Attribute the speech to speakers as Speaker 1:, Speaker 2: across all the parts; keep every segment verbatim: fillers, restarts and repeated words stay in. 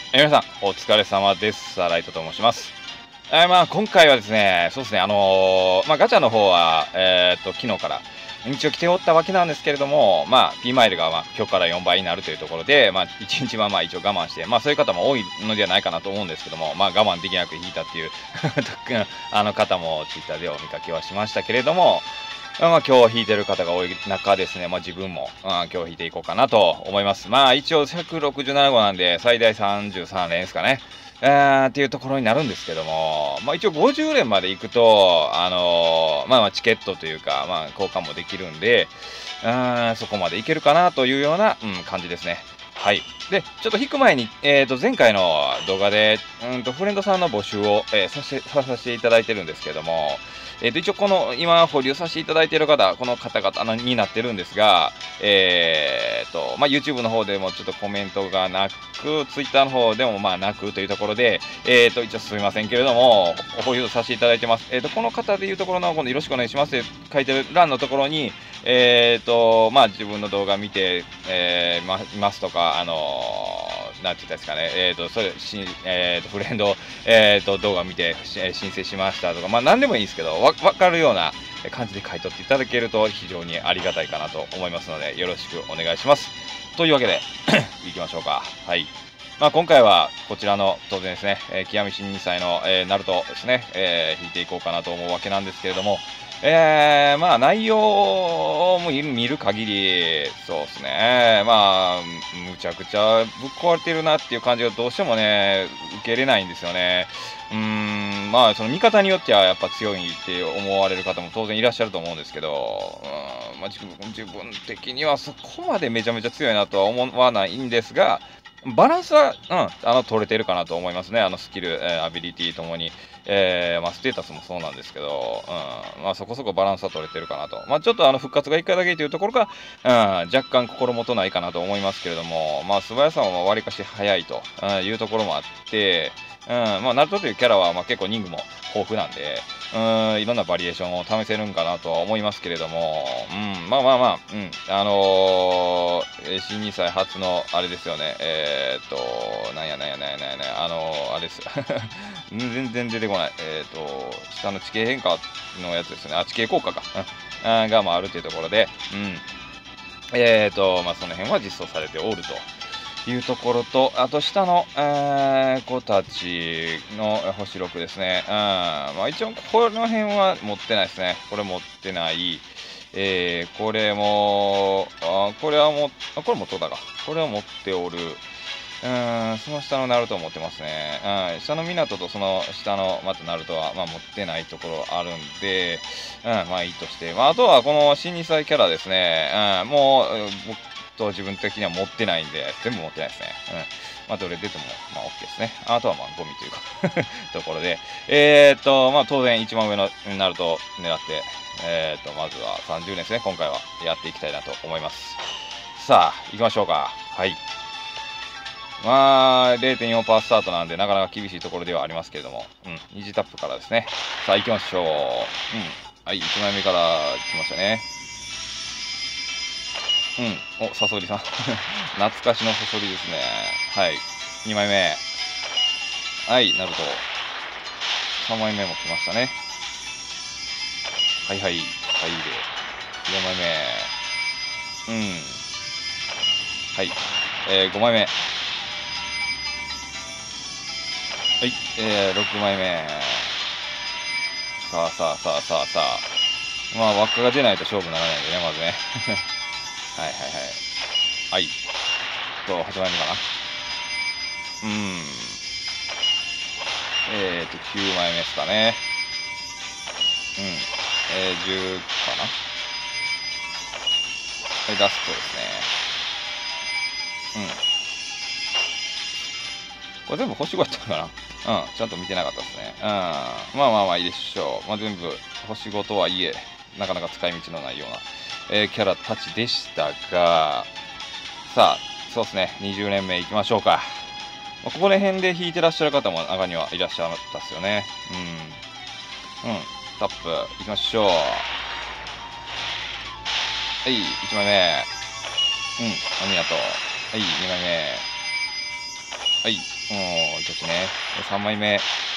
Speaker 1: えー皆さん、お疲れ様です。ライトと申します。えーまあ、今回はですね、そうですね、あのーまあ、ガチャの方は、えーっと、昨日から一応来ておったわけなんですけれども、まあ、P マイルが、まあ、今日からよんばいになるというところで、まあ、いちにちはまあ一応我慢して、まあ、そういう方も多いのではないかなと思うんですけども、まあ、我慢できなく引いたっていうあの方もツイッターでお見かけはしましたけれども、まあ、今日引いてる方が多い中ですね、まあ、自分も、うん、今日引いていこうかなと思います。まあ、一応ひゃくろくじゅうななごうなんで、最大さんじゅうさんれんですかね。えー、っていうところになるんですけども、まあ、一応ごじゅうれんまで行くと、あのーまあ、まあチケットというか、まあ、交換もできるんで、うーんそこまでいけるかなというような、うん、感じですね。はい。で、ちょっと引く前に、えー、と前回の動画で、うんとフレンドさんの募集を、えーさせさせていただいてるんですけども、えー、と一応この今保留させていただいている方、この方々のになってるんですが、えーとまあ、YouTube の方でもちょっとコメントがなく、Twitter の方でもまあなくというところで、えー、と一応すみませんけれども、保留させていただいてます。えー、とこの方でいうところの、このよろしくお願いしますって書いてる欄のところに、えーとまあ、自分の動画見て、えーま、いますとか、あのー、なんて言ったんですかね、えーとそれし、えーとフレンド、えーと動画見て申請しましたとか、まあ、何でもいいんですけど、わ分かるような感じで書い取っていただけると非常にありがたいかなと思いますので、よろしくお願いします。というわけで、いきましょうか。はい。まあ、今回はこちらの当然ですね、えー、極みにさいの、えー、ナルトですね、えー、引いていこうかなと思うわけなんですけれども、えー、まあ内容を見る限り、そうですね、まあ、むちゃくちゃぶっ壊れてるなっていう感じがどうしてもね、受けれないんですよね。うーん、まあ、その見方によってはやっぱ強いって思われる方も当然いらっしゃると思うんですけど、うーんまあ、自分自分的にはそこまでめちゃめちゃ強いなとは思わないんですが、バランスは、うん、あの取れてるかなと思いますね、あのスキル、えーアビリティともに、えーまあ、ステータスもそうなんですけど、うんまあ、そこそこバランスは取れてるかなと、まあ、ちょっとあの復活がいっかいだけというところが、うん、若干心もとないかなと思いますけれども、まあ、素早さもわりかし早いと、うん、いうところもあって、うんまあ、ナルトというキャラはまあ結構任務も豊富なんで、うん、いろんなバリエーションを試せるんかなとは思いますけれども、うん、まあまあまあ、うん、あのー、新にさい初のあれですよね、えー、っと、なんやなんやなんやなんやなんや、あのー、あれです。全然出てこない。えー、っと、下の地形変化のやつですね。あ、地形効果か。うん、が、まあ、あるというところで、うん。えー、っと、まあ、その辺は実装されておると。いうところと、あと下の、えー子たちの星ろくですね。うん。まあ一応、この辺は持ってないですね。これ持ってない。えー、これも、あ、これはも、あ、これ持っとったか。これは持っておる。うん、その下のナルトを持ってますね。うん、下の港とその下のまたナルトは、まあ、持ってないところあるんで、うん、まあいいとして。まあ、あとはこの新にさいキャラですね。うん、もう、うん僕と自分的には持ってないんで、全部持ってないですね。うん。まあ、どれ出ても、まあ、OK ですね。あとは、まあ、ゴミというかところで。えー、っと、まあ、当然、一番上のナルトを狙って、えー、っと、まずはさんじゅうねんですね。今回はやっていきたいなと思います。さあ、行きましょうか。はい。まあ、れいてんよんパーセントスタートなんで、なかなか厳しいところではありますけれども、うん、に次タップからですね。さあ、行きましょう。うん。はい、いちまいめから来ましたね。うん。お、サソリさん。懐かしのサソリですね。はい。にまいめ。はい、ナルト。さんまいめも来ましたね。はいはい。はいで。よんまいめ。うん。はい。えー、ごまいめ。はい。えー、ろくまいめ。さあさあさあさあさあ。まあ、輪っかが出ないと勝負にならないんでね、まずね。はいはいはい。はい。と、はちまいめかな。うーん。えーと、きゅうまいめですかね。うん。えー、じゅうかな。はい、ラストですね。うん。これ全部星ごやったのかな。うん。ちゃんと見てなかったですね。うん。まあまあまあいいでしょう。まあ全部星ごとはいえ、なかなか使い道のないような、えー、キャラたちでしたが、さあ、そうですね。にじゅうねんめいきましょうか。まあ、ここら辺で引いてらっしゃる方も中にはいらっしゃったっすよね。うん。うん。タップ、いきましょう。はい、いちまいめ。うん。ありがとう。はい、にまいめ。 はい、もう、一つね。さんまいめ。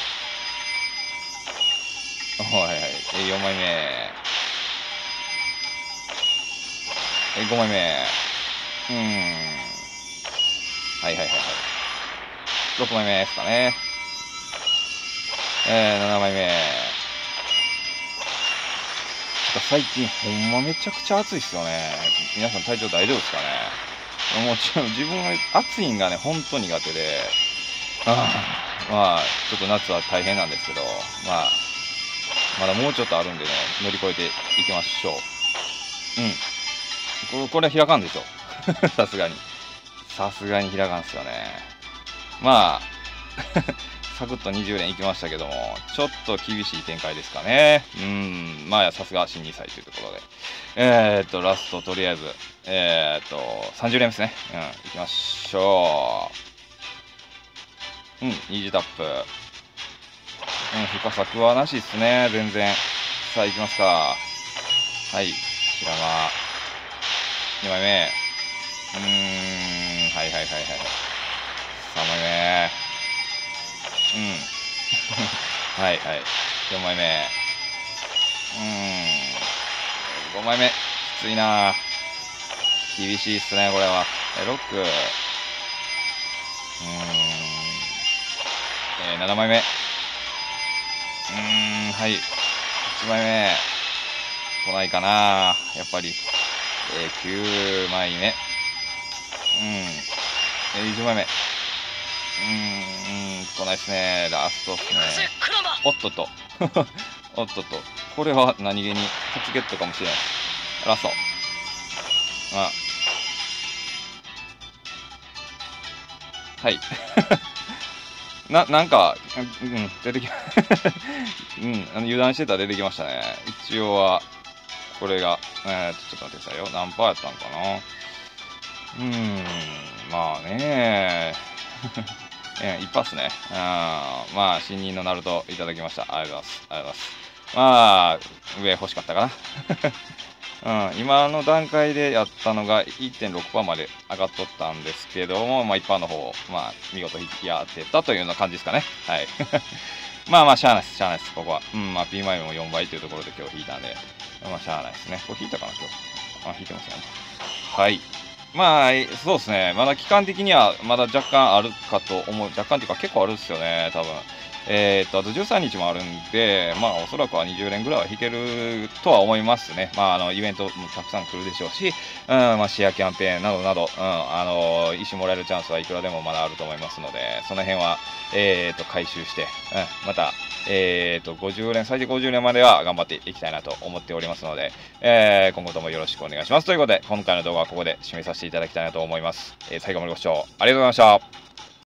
Speaker 1: はいはい。よんまいめ。ごまいめ。うーん。はいはいはいはい。ろくまいめですかね。えー、ななまいめ。最近ほんまめちゃくちゃ暑いっすよね。皆さん体調大丈夫ですかね。もちろん自分は暑いんがね、ほんと苦手で、あまあ、ちょっと夏は大変なんですけど、まあ、まだもうちょっとあるんでね、乗り越えていきましょう。うん。これ、これは開かんでしょ。さすがに。さすがに開かんっすよね。まあ、サクッとにじゅう連いきましたけども、ちょっと厳しい展開ですかね。うん、まあ、さすが新にさいというところで。えー、っと、ラスト、とりあえず、えー、っと、さんじゅう連ですね。うん、いきましょう。うん、に次タップ。うん、深さ食わなしっすね、全然。さあ、いきますか。はい、白間。にまいめ。うーん、はいはいはいはい。さんまいめ。うん。はいはい。よんまいめ。うーん。ごまいめ。きついな。厳しいっすね、これは。え、ろく。うーん。えー、ななまいめ。うーん、はい。はちまいめ。来ないかな。やっぱり。えー、きゅうまいめ。うん。えー、じゅうまいめ。うーん、来ないっすね。ラストっすね。おっとっと。おっとっと。これは何気に初ゲットかもしれないです。ラスト。まあ。はい。な、なんか、うん、出てき、うん、あの油断してたら出てきましたね。一応は、これが、えー、ちょっと待ってくださいよ。何パーやったんかな。うーん、まあねえ、一発ね。うん、まあ、新任のナルトいただきました。ありがとうございます。ありがとうございます。まあ、上欲しかったかな。うん、今の段階でやったのが いってんろくパーセント まで上がっとったんですけども、まあ、一般の方、まあ、見事引き当てたというような感じですかね。はい。まあまあ、しゃあないです、しゃあないです、ここは。うん、まあ、P マイルもよんばいというところで今日引いたんで、まあ、しゃあないですね。これ引いたかな、今日。あ、引いてますよね。はい。まあ、そうですね。まだ期間的にはまだ若干あるかと思う。若干っていうか結構あるっすよね、多分。えー、っと、あとじゅうさんにちもあるんで、まあ、おそらくはにじゅう連ぐらいは引けるとは思いますね。まあ、あの、イベントもたくさん来るでしょうし、うん、まあ、シェアキャンペーンなどなど、うん、あの、石もらえるチャンスはいくらでもまだあると思いますので、その辺は、えー、っと、回収して、うん、また、えー、っと、ごじゅう連、最低ごじゅう連までは頑張っていきたいなと思っておりますので、えー、今後ともよろしくお願いします。ということで、今回の動画はここで締めさせていただきたいなと思います。えー、最後までご視聴ありがとうございました。